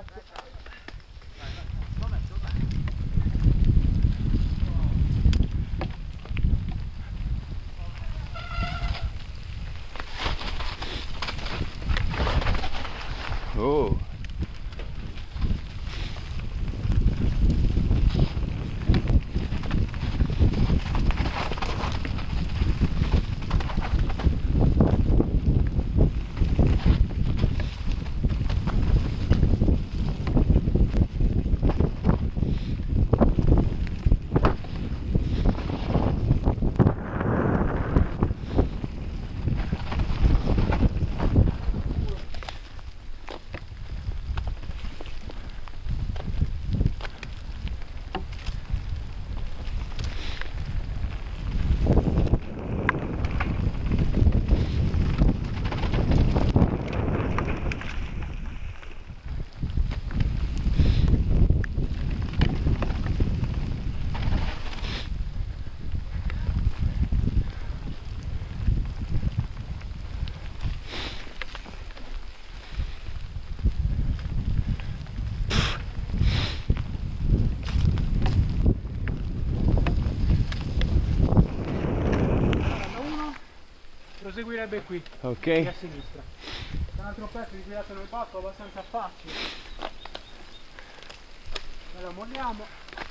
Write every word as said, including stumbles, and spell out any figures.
Grazie. Oh. Proseguirebbe qui, Ok. qui a sinistra. C'è un altro pezzo di guidato nel bacco abbastanza facile. Allora molliamo.